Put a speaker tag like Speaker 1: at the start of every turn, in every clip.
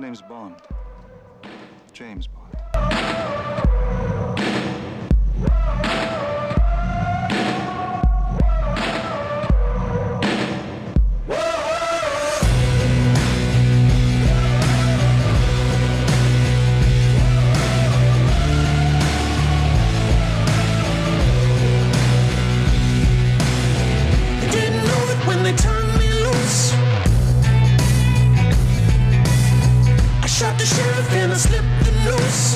Speaker 1: name's Bond. James Bond.
Speaker 2: Shot the sheriff and I slipped the noose.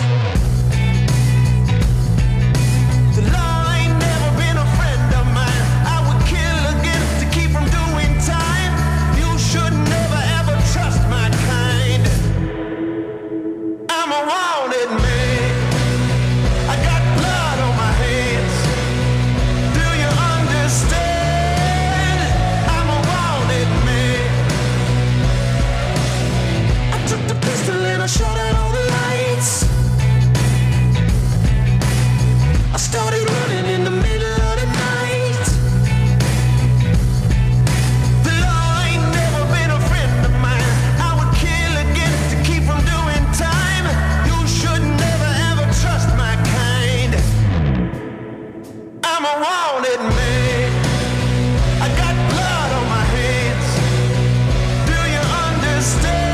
Speaker 2: The law ain't never been a friend of mine. I would kill again to keep from doing time. You should never ever trust my kind. I'm a wanted man. I got blood on my hands. Do you understand? I'm a wanted man. I took the pistol and I shot out all the lights. I started running in the middle of the night. The law ain't never been a friend of mine. I would kill again to keep from doing time. You should never ever trust my kind. I'm a wanted man. I got blood on my hands. Do you understand?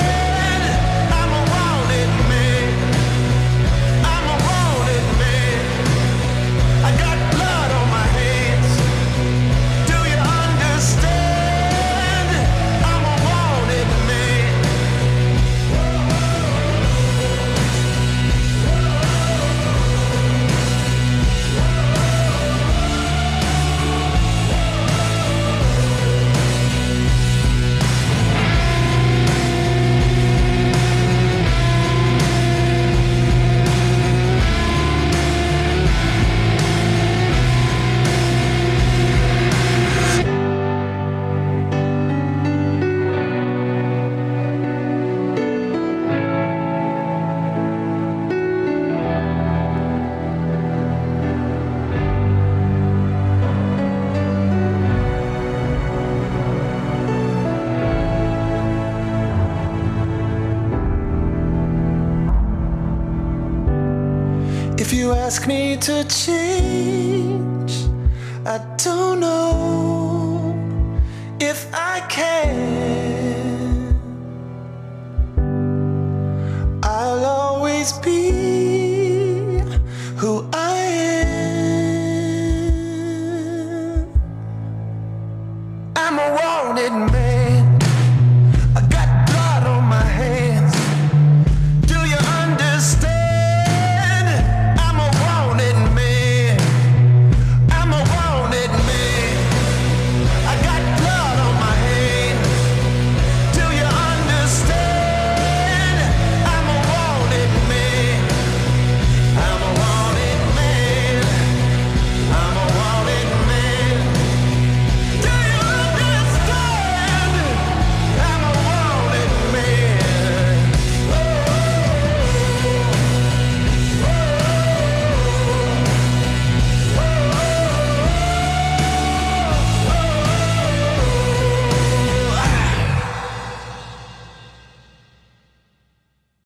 Speaker 2: If you ask me to change, I don't know if I can. I'll always be